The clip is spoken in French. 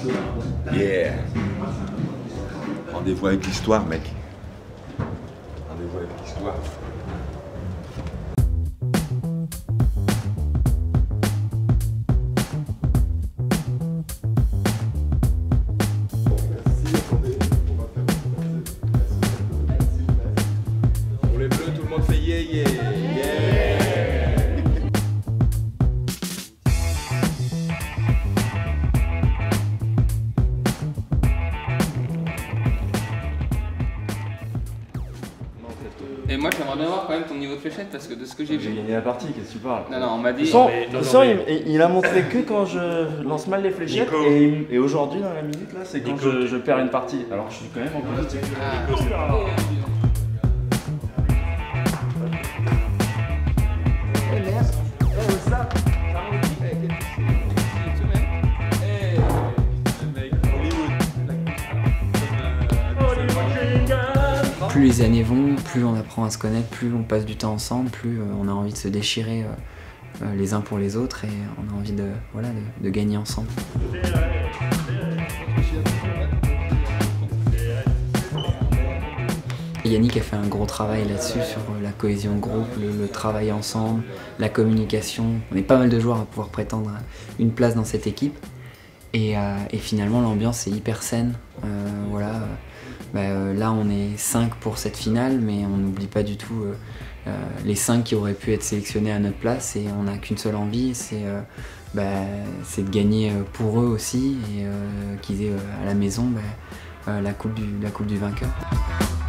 Yeah. Rendez-vous avec l'histoire, mec. Rendez-vous avec l'histoire. Pour les bleus, tout le monde fait yeah yeah. Yeah. Et moi j'aimerais bien voir quand même ton niveau de fléchette parce que de ce que j'ai J'ai vu. gagné la partie, qu'est-ce que tu parles? Non, non, on m'a dit. De toute façon, il a montré que quand je lance mal les fléchettes et aujourd'hui dans la minute là, c'est quand je perds une partie. Alors je suis quand même en positif. Plus les années vont, plus on apprend à se connaître, plus on passe du temps ensemble, plus on a envie de se déchirer les uns pour les autres et on a envie de, voilà, de gagner ensemble. Yannick a fait un gros travail là-dessus, sur la cohésion de groupe, le travail ensemble, la communication. On est pas mal de joueurs à pouvoir prétendre à une place dans cette équipe. Et finalement, l'ambiance est hyper saine. Voilà. Là, on est 5 pour cette finale, mais on n'oublie pas du tout les 5 qui auraient pu être sélectionnés à notre place. Et on n'a qu'une seule envie, c'est de gagner pour eux aussi et qu'ils aient à la maison la coupe du vainqueur.